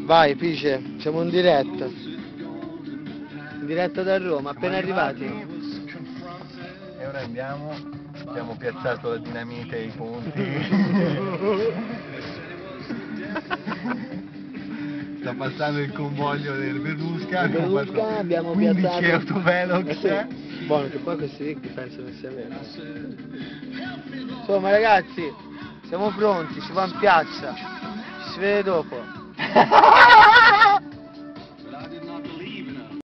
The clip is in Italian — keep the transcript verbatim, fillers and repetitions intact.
Vai, Pice, siamo in diretta. In diretta da Roma, appena arrivati. E ora andiamo, abbiamo piazzato la dinamite e i ponti. Sta passando il convoglio del Berlusca, Berlusca abbiamo quindici piazzato autovelox. Buono, che poi questi ricchi pensano che sia vero. Insomma ragazzi, siamo pronti, si va in piazza. Ci si vede dopo.